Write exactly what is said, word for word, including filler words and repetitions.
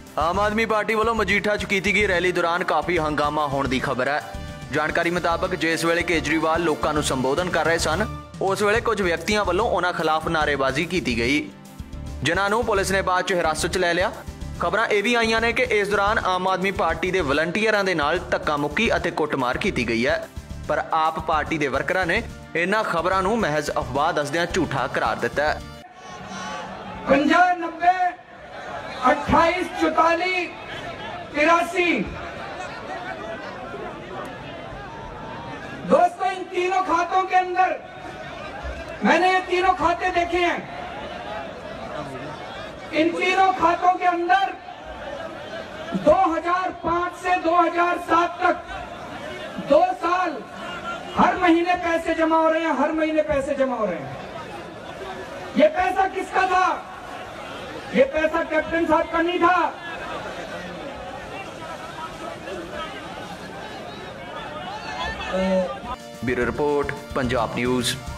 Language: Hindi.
आम आदमी पार्टी वालों मजीठा च की गई रैली दौरान काफ़ी हंगामा होने की खबर है। जानकारी मुताबक जिस वेले केजरीवाल लोगों को संबोधन कर रहे सन, उस वेले कुछ व्यक्तियों वालों उन्होंने खिलाफ नारेबाजी की गई, जिन्होंने पुलिस ने बाद च हिरासत च ले लिया। खबरां यह भी आईयां ने कि इस दौरान आम आदमी पार्टी के वलंटियरां दे नाल धक्का मुक्की और कुटमार की गई है, पर आप पार्टी के वर्करां ने इन्हां खबरां नूं महज अफवाह दसदियां झूठा करार दिता है। पंजाब नब्बे अट्ठाईस चौतालीस तिरासी दोस्तों, इन तीनों खातों के अंदर मैंने ये तीनों खाते देखे हैं। इन तीनों खातों के अंदर दो हज़ार पाँच से दो हज़ार सात तक दो साल हर महीने पैसे जमा हो रहे हैं, हर महीने पैसे जमा हो रहे हैं। ये पैसा किसका था? ये पैसा कैप्टन साहब का नहीं था। Bureau report, Punjab news.